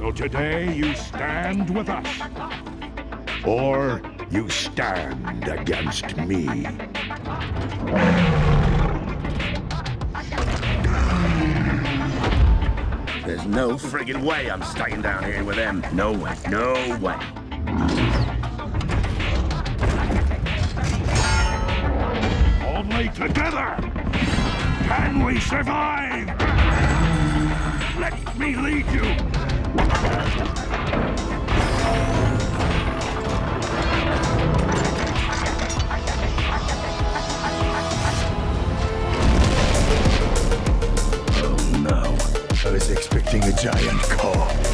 So today you stand with us. Or you stand against me. There's no friggin' way I'm staying down here with them. No way. No way. Only together can we survive! Let me lead you!